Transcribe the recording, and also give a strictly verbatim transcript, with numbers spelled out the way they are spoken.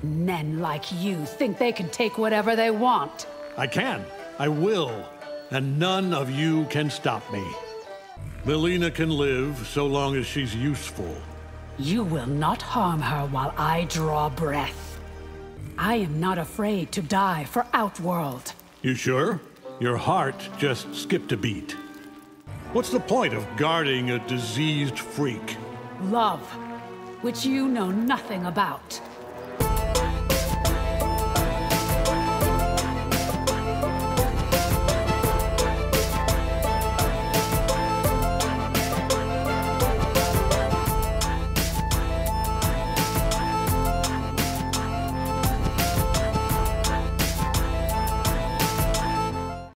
Men like you think they can take whatever they want. I can. I will. And none of you can stop me. Melina can live so long as she's useful. You will not harm her while I draw breath. I am not afraid to die for Outworld. You sure? Your heart just skipped a beat. What's the point of guarding a diseased freak? Love, which you know nothing about.